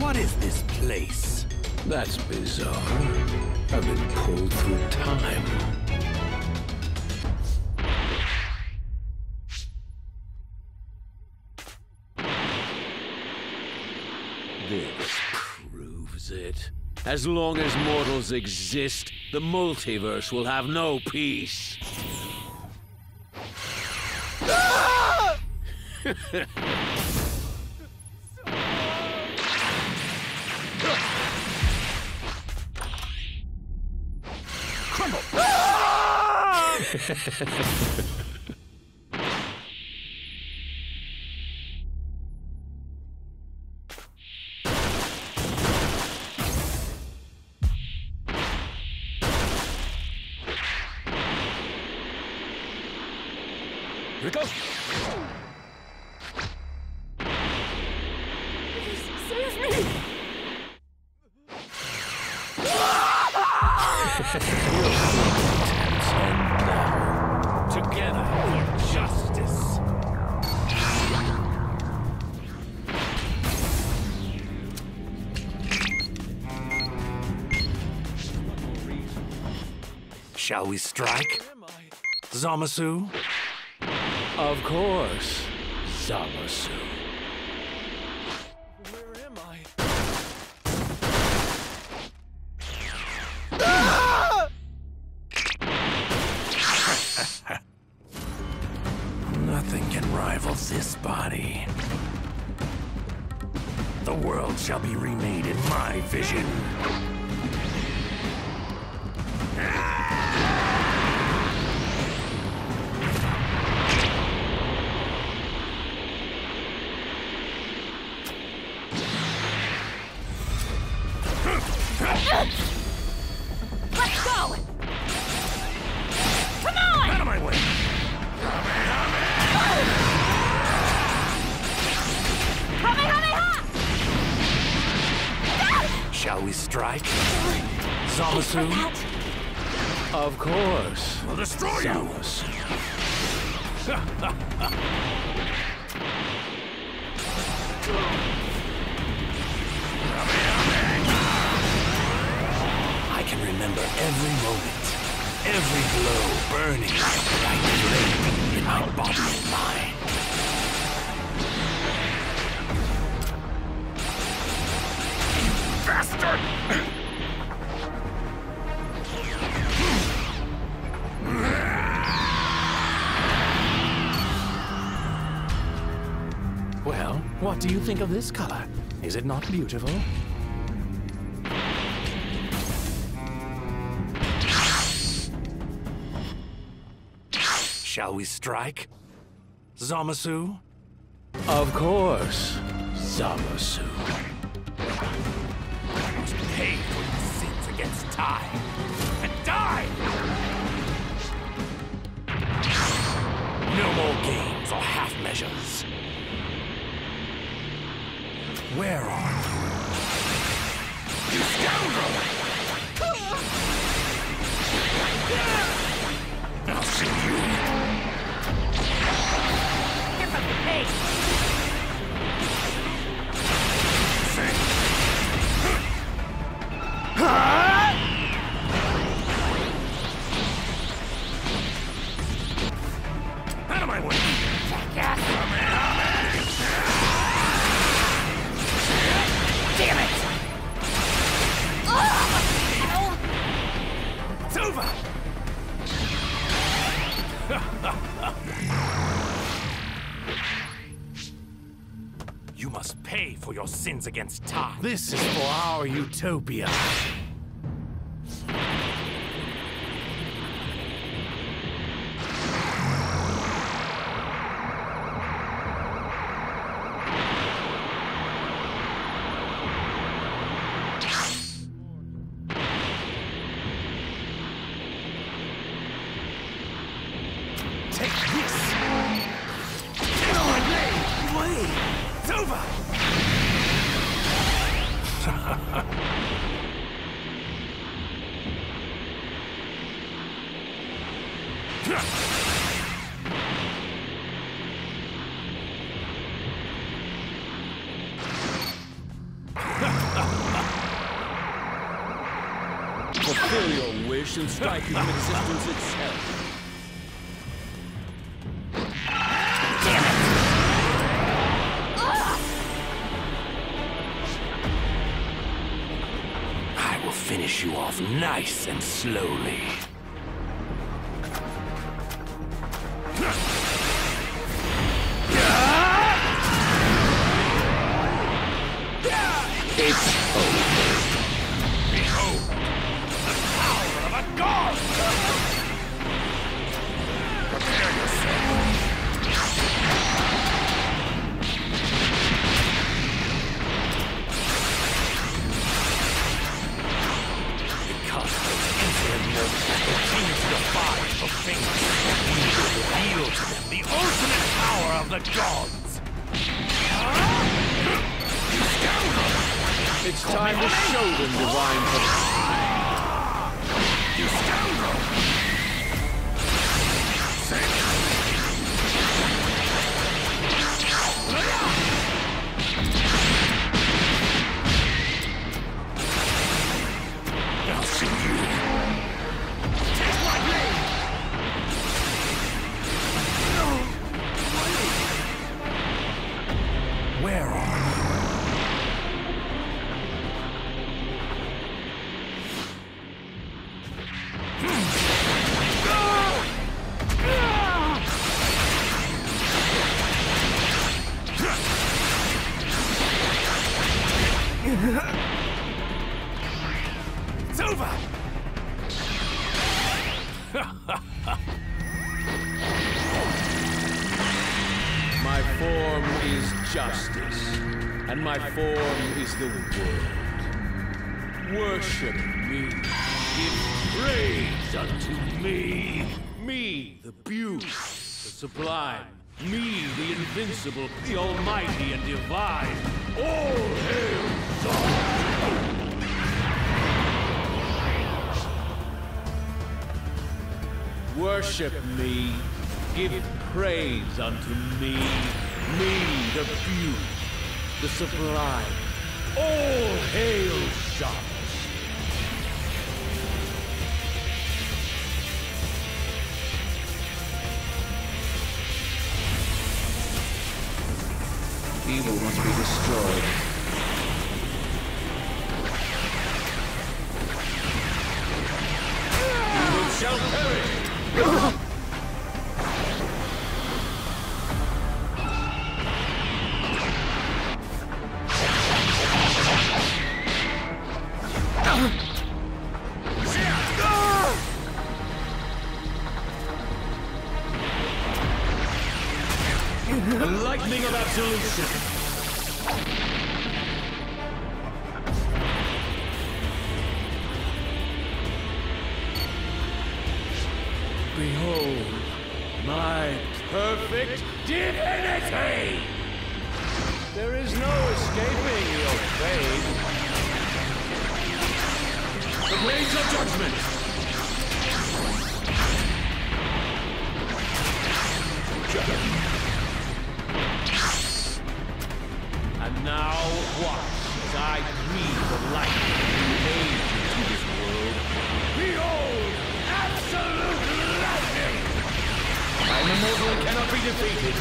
What is this place? That's bizarre. I've been pulled through time. This proves it. As long as mortals exist, the multiverse will have no peace. Crumble! Here it goes! Save me! And now, Together for justice! Shall we strike? Zamasu? of course, Zamasu. Where am I? Nothing can rival this body. The world shall be remade in my vision. Let's go! Come on! Out of my way! Shall we strike? Zamasu? Of course, I'll destroy you! Zamasu. I can remember every moment, every blow burning like a bright flame in my body and mind. Bastard! Well, what do you think of this color? Is it not beautiful? Shall we strike? Zamasu? Of course, Zamasu. You must pay for your sins against time and die! No more games or half measures. Where are you? You scoundrel! I'll see you. Here comes the pace! Out of my way! Jackass! Damn it! It's over! You must pay for your sins against time. This is for our utopia. Take this! Get on my way! It's over! wish and strike you from existence itself. I will finish you off nice and slowly. It's over. Behold, the power of a god! Prepare yourself. Because those insolent mortals continue to defy for fame, we will reveal to them the ultimate power of the gods! You scoundrel! It's time to show them divine power. You scoundrel! I'll see you. Take my blade! No! Where are you? It's over! My form is justice, and my form is the world. Worship me. Give praise unto me. Me, the beaut, the sublime. Me, the invincible, the almighty and divine. All hail Zamasu! Worship me, give praise unto me, me the beaut, the sublime. All hail Zamasu! Evil must be destroyed. Evil shall perish! The lightning of absolution! Behold, my perfect divinity! There is no escaping your fate. The blades of judgment! And now watch as I breathe the light and age into this world. Behold, absolute lightning! I am immortal and cannot be defeated.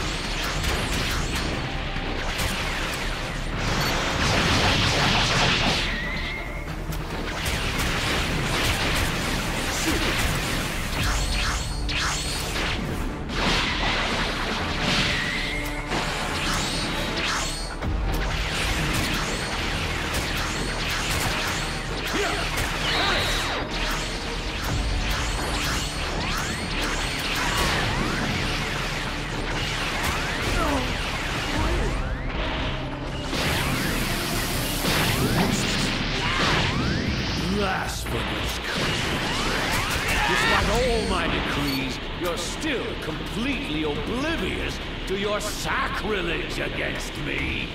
Blasphemous creature. Despite all my decrees, you're still completely oblivious to your sacrilege against me.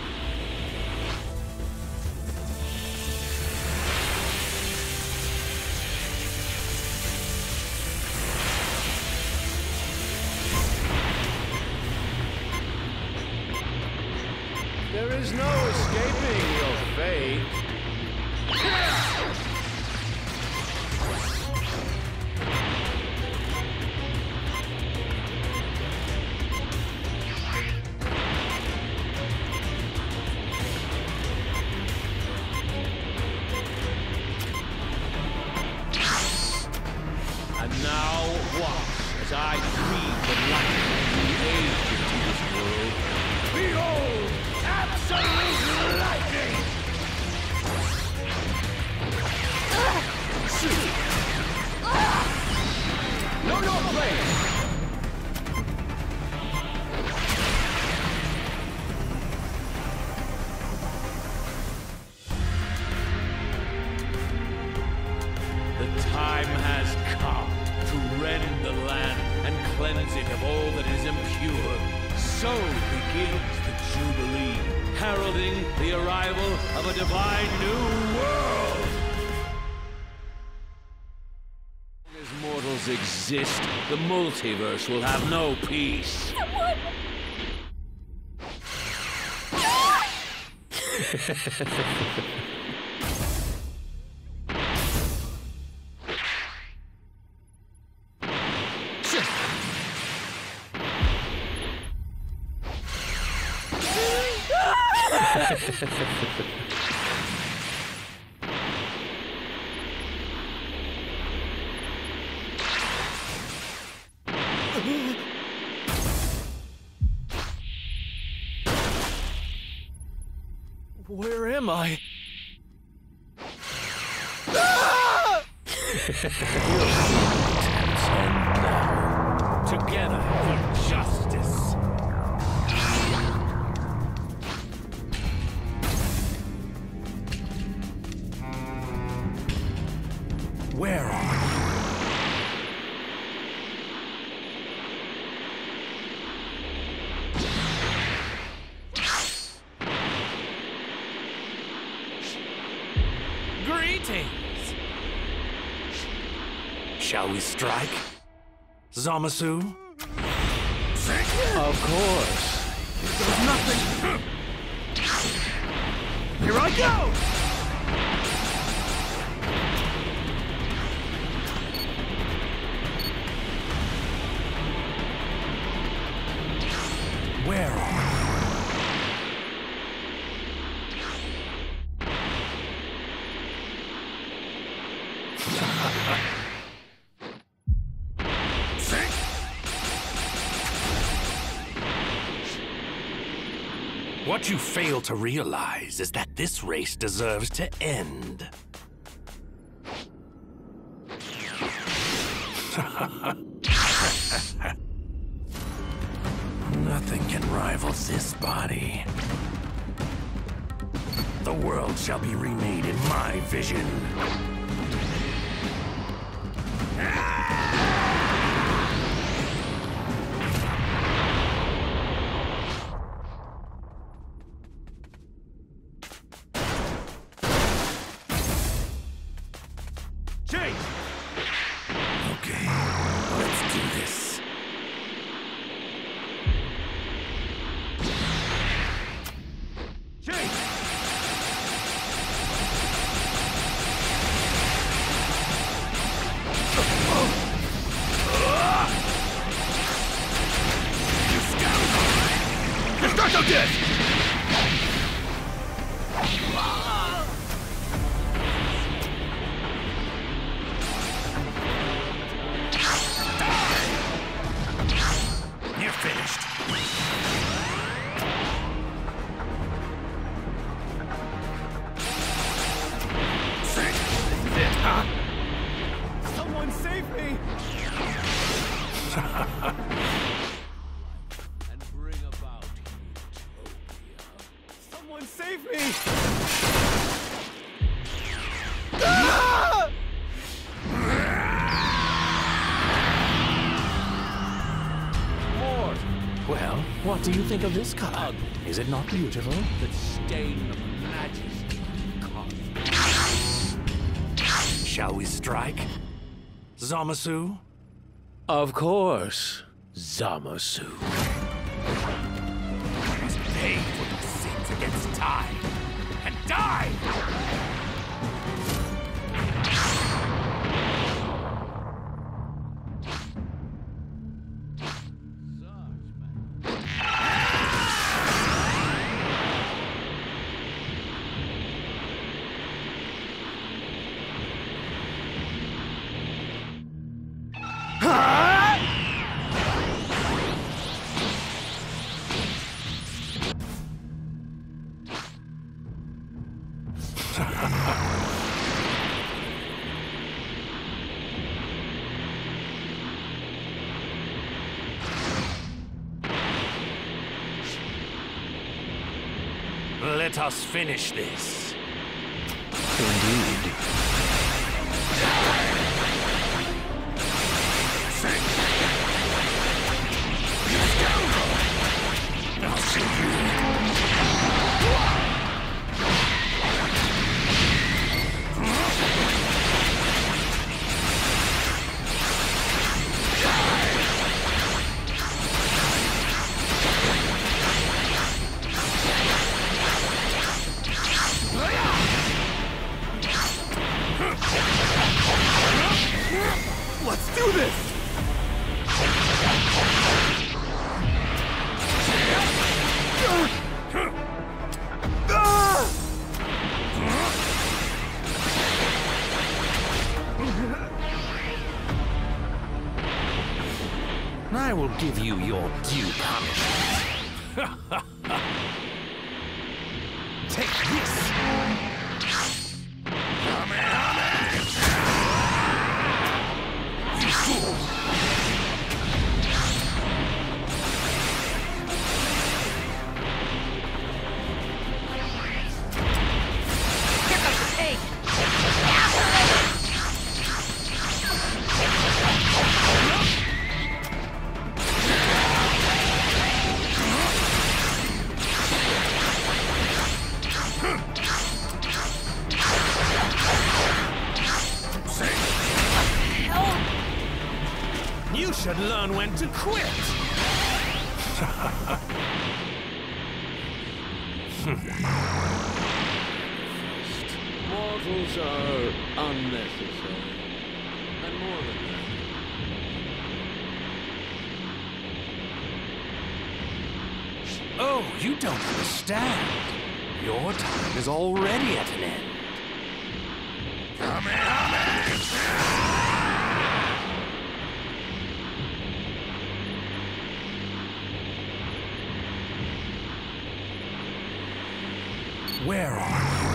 There is no escaping your fate. And now watch as I breathe the light of the age into this world. Behold, absolute lightning! Shoot! No play! The time has come to rend the land and cleanse it of all that is impure. So begins the Jubilee, heralding the arrival of a divine new world. As mortals exist, the multiverse will have no peace. Where am I? And now, together for justice. Where are you? Greetings! Shall we strike? Zamasu? Of course. There's nothing. Here I go! Where are you? What you fail to realize is that this race deserves to end. Nothing can rival this body. The world shall be remade in my vision. Okay, let's do this. Destructo Disc! You're finished. This is it, huh? Someone save me! And bring about utopia. Someone save me! Lord, Well, what do you think of this color? Is it not beautiful? the stain of majesty cosmos. Shall we strike? Zamasu? Of course, Zamasu. You must pay for your sins against time and die! Let us finish this. Indeed. I'll see you. Let's do this! I will give you your due punishment. Take this! You fool! Here comes the pain! You should learn when to quit! Mortals are unnecessary. And more than that. Oh, you don't understand. Your time is already at an end. Where are you?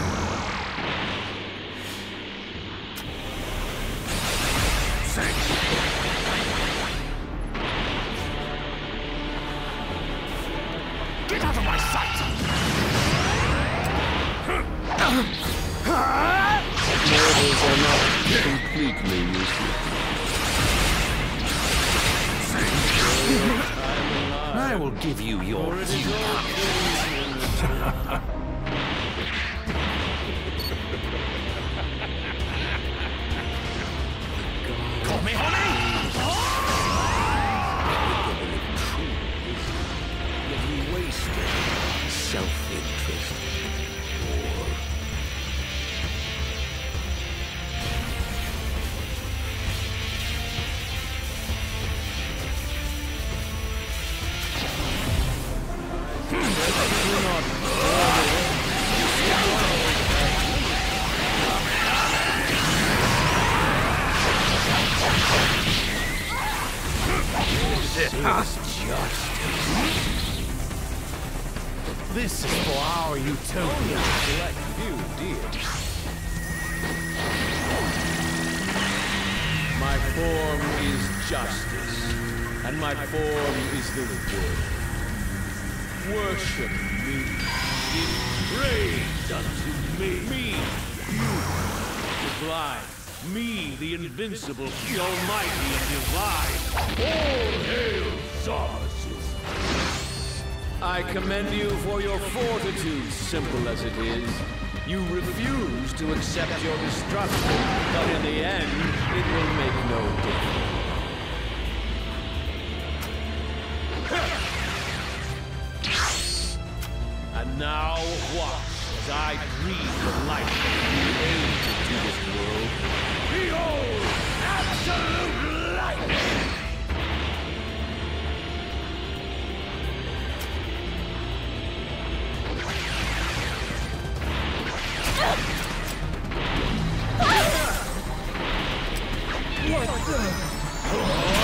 Get out of my sight! Mortals are not completely useless. I will give you your due punishment. Call me honey! Yet he wasted self-interest. Or This is for our utopia. Select few, dear. My form is justice, and my form is the word. Worship me. Give praise unto me. Me, you, sublime. Me, the invincible, the almighty and divine. All hail Zamasu. I commend you for your fortitude, simple as it is. You refuse to accept your destruction, but in the end, it will make no difference. And now watch as I breathe the life of the age into this world. Behold, absolute lightning! What the?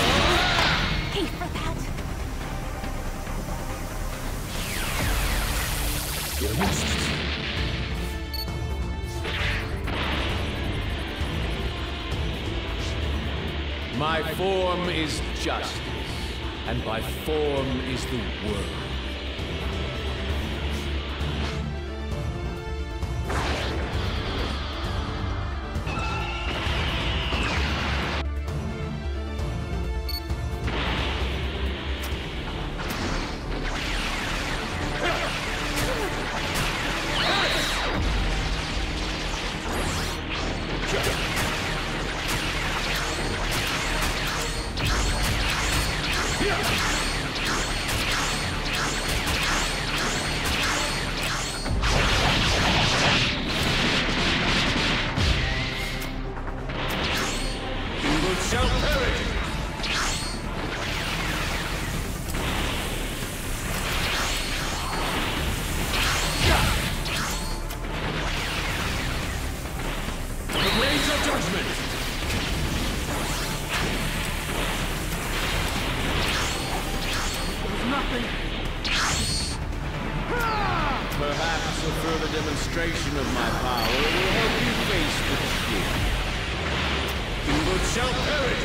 form is justice, and by form is the world. Perhaps a further demonstration of my power will help you face the truth. Evil shall perish!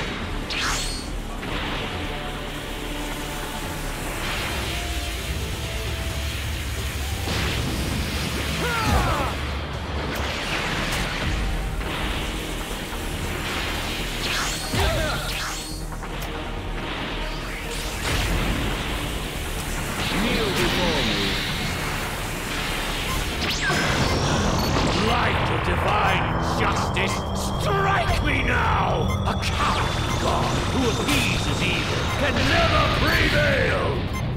Kneel before me. Light of divine justice, strike me now! A cowardly god who appeases evil can never prevail!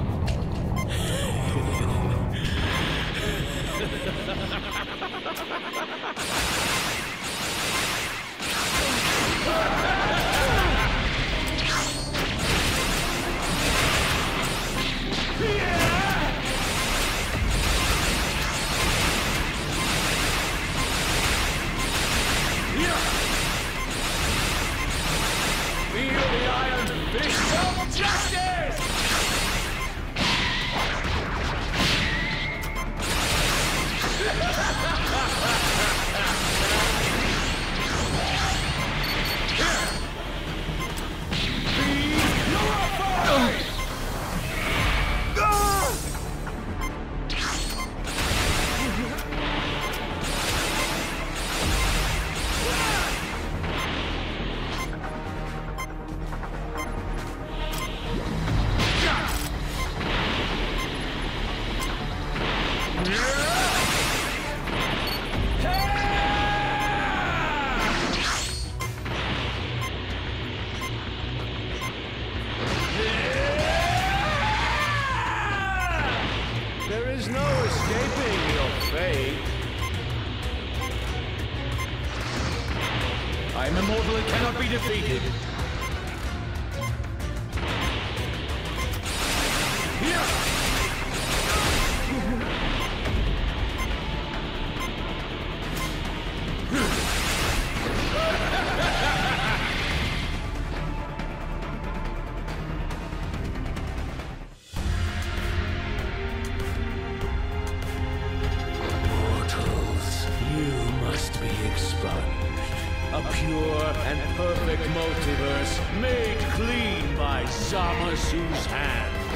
Feel the iron fist of justice! There is no escaping your fate. I am immortal and cannot be defeated. A pure and perfect multiverse made clean by Zamasu's hand.